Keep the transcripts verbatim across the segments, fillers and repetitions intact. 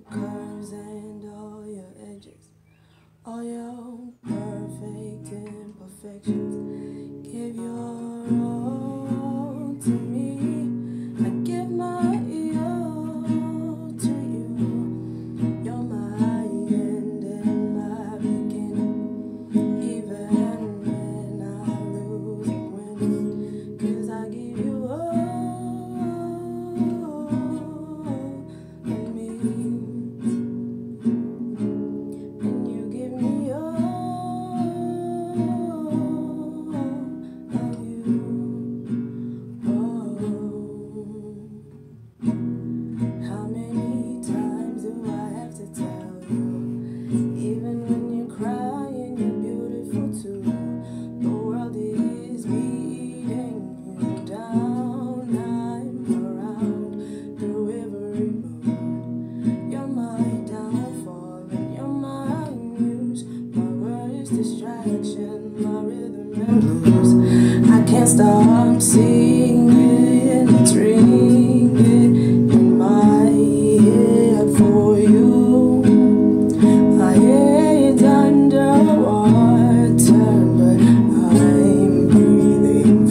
curves and all your edges, all your perfect imperfections. Give your all to me. I give my all to you. You're my end and my beginning, even when I lose and win. 'Cause I give you all of me, and you give me all of you. Oh, how many times do I have to tell you? Even when you're crying, you're beautiful too. The world is beating you down. I'm around through every mood. You're my downfall and you're my muse, my worst distraction, my rhythm and blues. I can't stop singing, it's ringing in my head for you. My head's underwater, but I'm breathing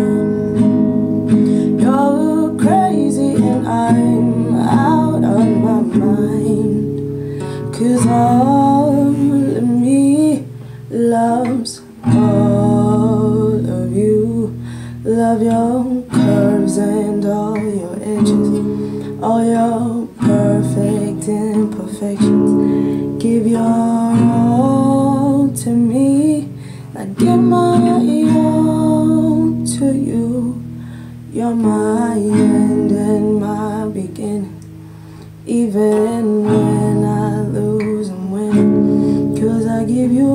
fine. You're crazy and I'm out of my mind. 'Cause all of me loves all of you. Love your curves and all your edges, all your perfect imperfections. Give your all to me. I give my all to you. You're my end and my beginning, even when I lose and win. 'Cause I give you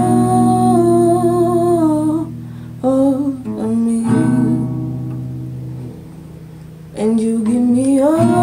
all, all of me, and you give me all